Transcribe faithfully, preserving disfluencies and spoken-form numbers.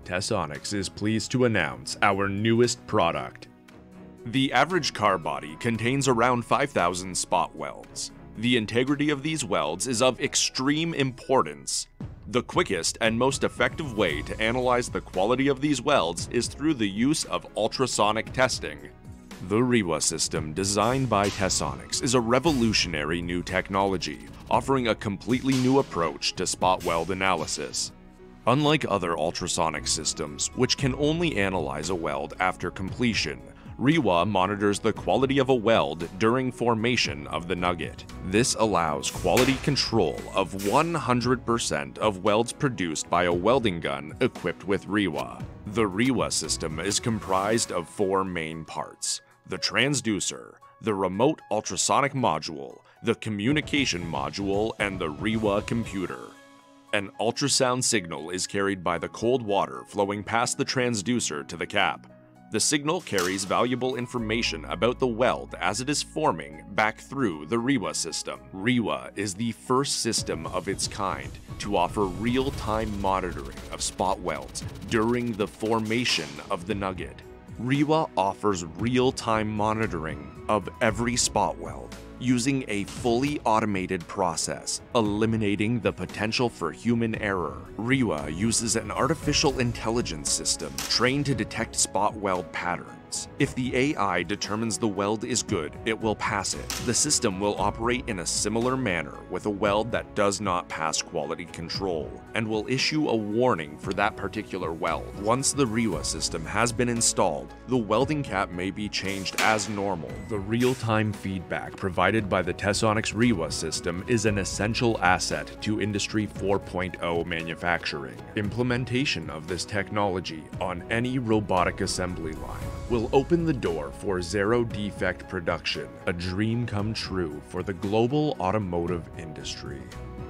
Tessonics is pleased to announce our newest product. The average car body contains around five thousand spot welds. The integrity of these welds is of extreme importance. The quickest and most effective way to analyze the quality of these welds is through the use of ultrasonic testing. The RIWA system, designed by Tessonics, is a revolutionary new technology, offering a completely new approach to spot weld analysis. Unlike other ultrasonic systems, which can only analyze a weld after completion, RIWA monitors the quality of a weld during formation of the nugget. This allows quality control of one hundred percent of welds produced by a welding gun equipped with RIWA. The RIWA system is comprised of four main parts: the transducer, the remote ultrasonic module, the communication module, and the RIWA computer. An ultrasound signal is carried by the cold water flowing past the transducer to the cap. The signal carries valuable information about the weld as it is forming back through the RIWA system. RIWA is the first system of its kind to offer real-time monitoring of spot welds during the formation of the nugget. RIWA offers real-time monitoring of every spot weld using a fully automated process, eliminating the potential for human error. RIWA uses an artificial intelligence system trained to detect spot weld patterns. If the A I determines the weld is good, it will pass it. The system will operate in a similar manner with a weld that does not pass quality control, and will issue a warning for that particular weld. Once the RIWA system has been installed, the welding cap may be changed as normal. The real-time feedback provided by the Tessonics RIWA system is an essential asset to Industry four point oh manufacturing. Implementation of this technology on any robotic assembly line will open the door for zero-defect production, a dream come true for the global automotive industry.